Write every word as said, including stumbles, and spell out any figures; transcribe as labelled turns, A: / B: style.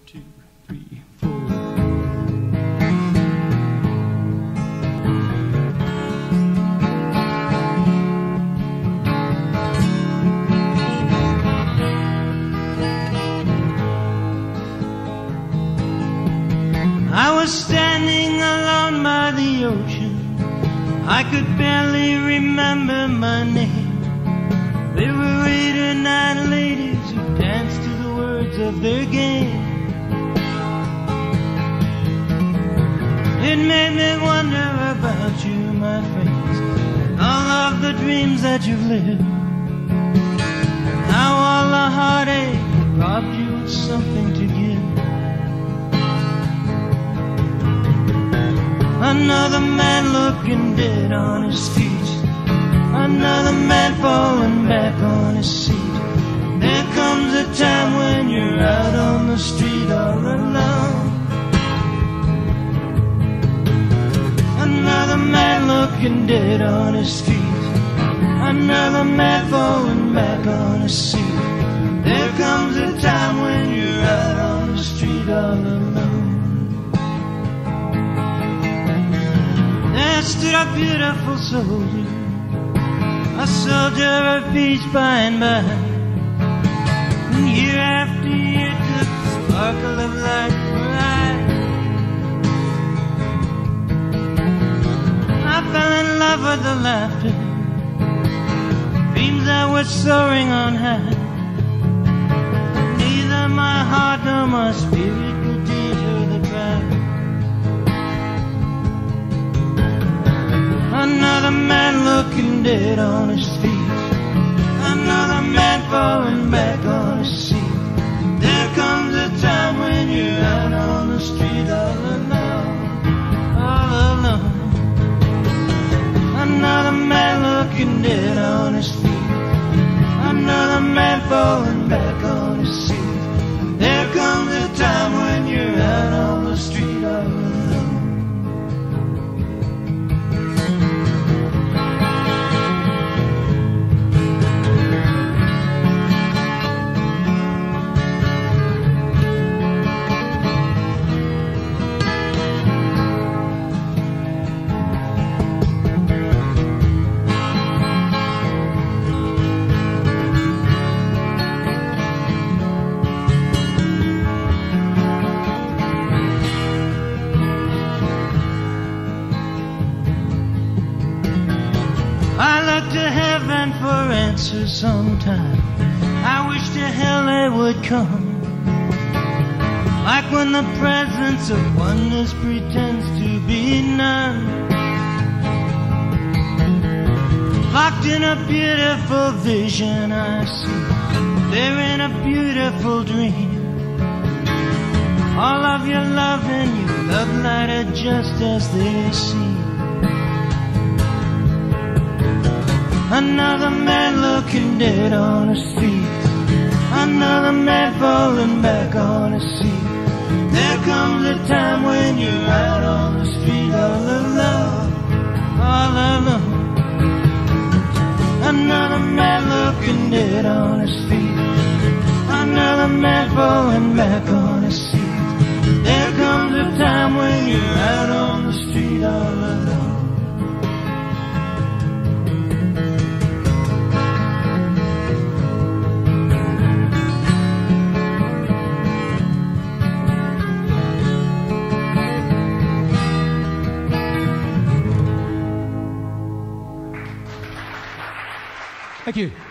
A: two, three, four. I was standing alone by the ocean. I could barely remember my name. There were eight or nine ladies who danced to the words of their game. It made me wonder about you, my friends, and all of the dreams that you've lived. How all the heartache robbed you of something to give. Another man looking dead on his feet. Another man falling back on his seat. There comes a time when you're out on the street all alone. Another man looking dead on his feet. Another man falling back on his seat. There comes a time when you're out on the street all alone. There stood a beautiful soldier, a soldier of peace by and by. And year after year took the sparkle of light for eye. I fell in love with the laughter, dreams that were soaring on high. Neither my heart nor my spirit could deter the crowd. Another man looking dead on his feet. Another man falling back on his seat. There comes a time when you're out on the street all alone, all alone. Another man looking dead on his feet. Another man falling back on his seat. There comes a time when you're out on the street all alone. I look to heaven for answers sometime. I wish to hell they would come. Like when the presence of oneness pretends to be none. Locked in a beautiful vision I see. They're in a beautiful dream. All of your love and your love light are just as they seem. Another man looking dead on his feet. Another man falling back on his seat. There comes a time when you're out on the street all alone, all alone. Another man looking dead on his feet. Another man falling back on his seat. There comes a time when you're out on the street all alone.
B: Thank you.